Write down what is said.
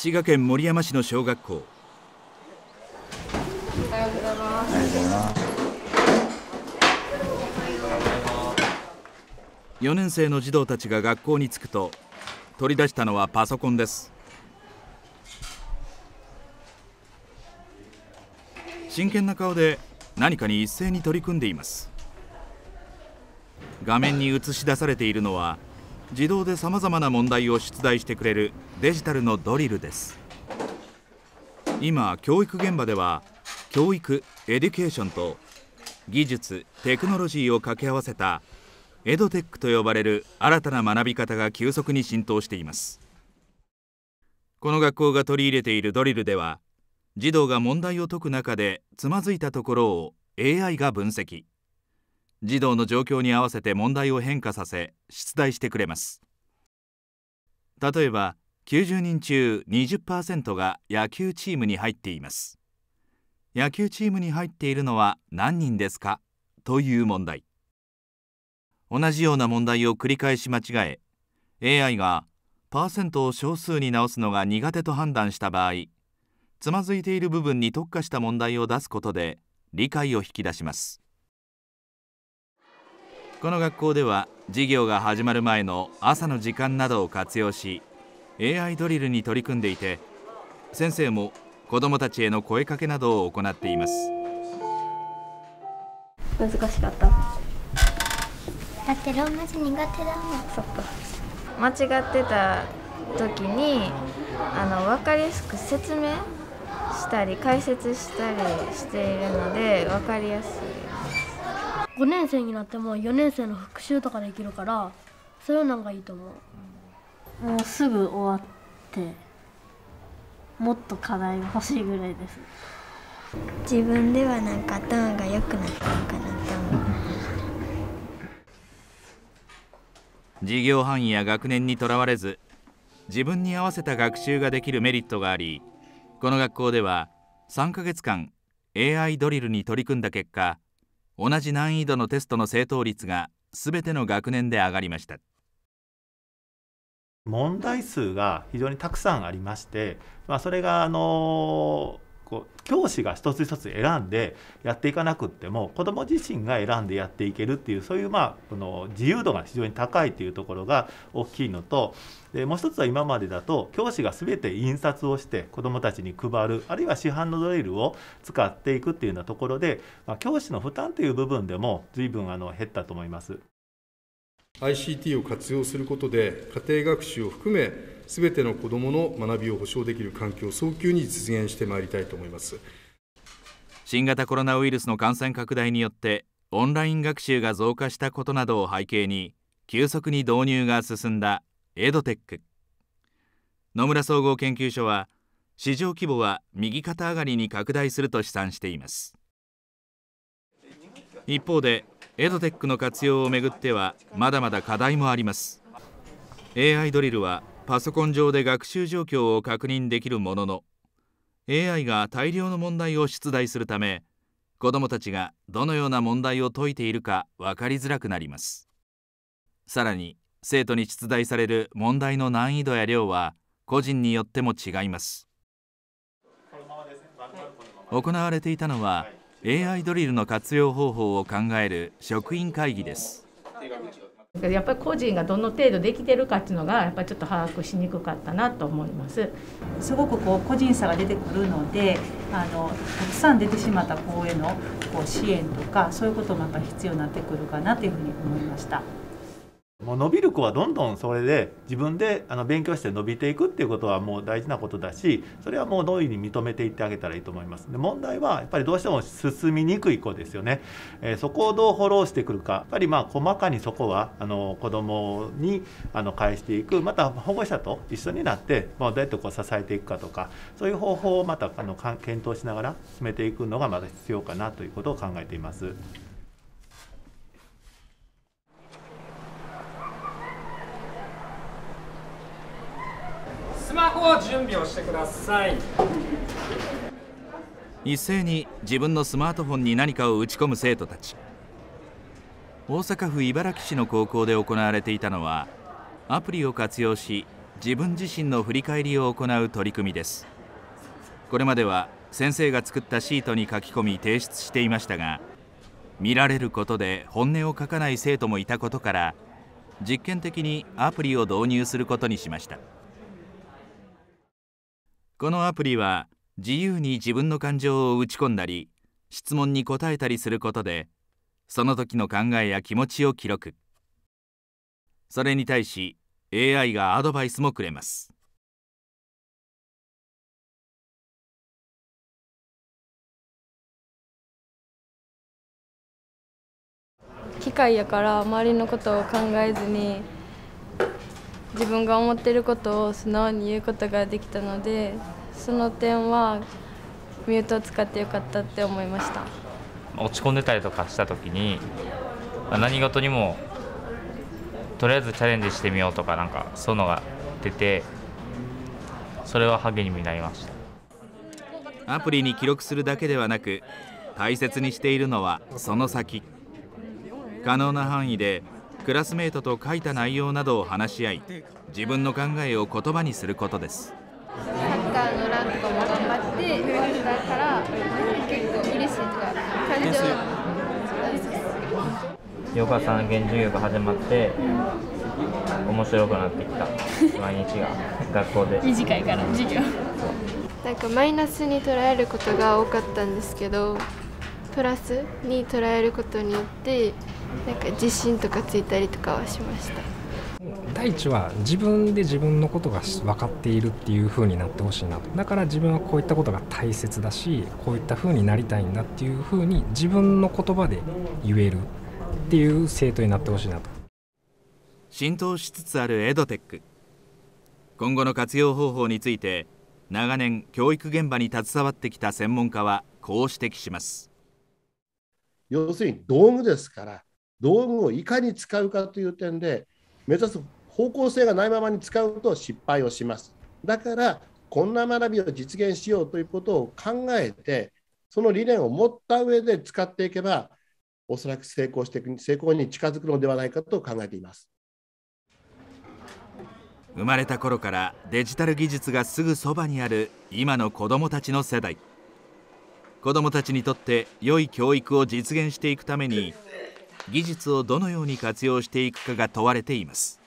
滋賀県守山市の小学校。 おはようございます。 4年生の児童たちが学校に着くと取り出したのはパソコンです。真剣な顔で何かに一斉に取り組んでいます。画面に映し出されているのは自動でさまざまな問題を出題してくれるデジタルのドリルです。今教育現場では教育エデュケーションと技術テクノロジーを掛け合わせたエドテックと呼ばれる新たな学び方が急速に浸透しています。この学校が取り入れているドリルでは、児童が問題を解く中でつまずいたところを AI が分析、児童の状況に合わせて問題を変化させ出題してくれます。例えば90人中 20% が野球チームに入っています。野球チームに入っているのは何人ですかという問題。同じような問題を繰り返し間違え、 AI がパーセントを小数に直すのが苦手と判断した場合、つまずいている部分に特化した問題を出すことで理解を引き出します。この学校では授業が始まる前の朝の時間などを活用し AI ドリルに取り組んでいて、先生も子どもたちへの声かけなどを行っています。 難しかった。 だってローマ字苦手だもん。 そっか。間違ってた時に分かりやすく説明したり解説したりしているので分かりやすい。 5年生になっても4年生の復習とかできるから、そういうのがいいと思う。もうすぐ終わってもっと課題が欲しいぐらいです。 自分ではなんか頭が良くなったのかなと思う。 授業範囲や学年にとらわれず自分に合わせた学習ができるメリットがあり、この学校では3ヶ月間 AI ドリルに取り組んだ結果、同じ難易度のテストの正答率が全ての学年で上がりました。 問題数が非常にたくさんありまして、それが教師が一つ一つ選んでやっていかなくっても子ども自身が選んでやっていけるっていう、そういうこの自由度が非常に高いというところが大きいのと、もう一つは今までだと教師が全て印刷をして子どもたちに配る、あるいは市販のドリルを使っていくっていうようなところで、教師の負担という部分でも随分減ったと思います。 ICT を活用することで家庭学習を含めすべての子どもの学びを保障できる環境を早急に実現してまいりたいと思います。 新型コロナウイルスの感染拡大によってオンライン学習が増加したことなどを背景に急速に導入が進んだエドテック。野村総合研究所は市場規模は右肩上がりに拡大すると試算しています。一方でエドテックの活用をめぐってはまだまだ課題もあります。 AI ドリルはパソコン上で学習状況を確認できるものの、 AI が大量の問題を出題するため、子どもたちがどのような問題を解いているか分かりづらくなります。さらに生徒に出題される問題の難易度や量は個人によっても違います。行われていたのはAI ドリルの活用方法を考える職員会議です。 やっぱり個人がどの程度できてるかっていうのがやっぱりちょっと把握しにくかったなと思います。 すごく個人差が出てくるので、たくさん出てしまった子への支援とかそういうこともやっぱり必要になってくるかなというふうに思いました。 もう伸びる子はどんどんそれで自分で勉強して伸びていくっていうことはもう大事なことだし、それはもう大いに認めていってあげたらいいと思います。で、問題はやっぱりどうしても進みにくい子ですよね。そこをどうフォローしてくるか、やっぱり細かにそこは子どもに返していく、また保護者と一緒になってどうやって支えていくかとか、そういう方法をまた検討しながら進めていくのがまだ必要かなということを考えています。 スマホを準備をしてください。 一斉に自分のスマートフォンに何かを打ち込む生徒たち。大阪府茨木市の高校で行われていたのは、アプリを活用し自分自身の振り返りを行う取り組みです。これまでは先生が作ったシートに書き込み提出していましたが、見られることで本音を書かない生徒もいたことから、実験的にアプリを導入することにしました。このアプリは自由に自分の感情を打ち込んだり、質問に答えたりすることで、その時の考えや気持ちを記録。それに対し AI がアドバイスもくれます。 機械やから周りのことを考えずに自分が思っていることを素直に言うことができたので、その点はミュートを使ってよかったって思いました。 落ち込んでたりとかした時に、何事にもとりあえずチャレンジしてみようとか、なんかそういうのが出て、それは励みになりました。 アプリに記録するだけではなく、大切にしているのはその先。可能な範囲でクラスメートと書いた内容などを話し合い、自分の考えを言葉にすることです。 サッカーのランとかも頑張って終わったから結構嬉しいとか感情。 ヨガ3限授業が始まって面白くなってきた毎日が学校で短いから授業なんかマイナスに捉えることが多かったんですけど、プラスに捉えることによってなんか自信とかついたりとかはしました。 第一は自分で自分のことが分かっているっていう風になってほしいなと。だから自分はこういったことが大切だし、こういった風になりたいんだっていう風に自分の言葉で言えるっていう生徒になってほしいなと。 浸透しつつあるエドテック。今後の活用方法について、長年教育現場に携わってきた専門家はこう指摘します。 要するに道具ですから、道具をいかに使うかという点で目指す方向性がないままに使うと失敗をします。だからこんな学びを実現しようということを考えて、その理念を持った上で使っていけば、おそらく成功に近づくのではないかと考えています。 生まれた頃からデジタル技術がすぐそばにある今の子どもたちの世代。子どもたちにとって良い教育を実現していくために、技術をどのように活用していくかが問われています。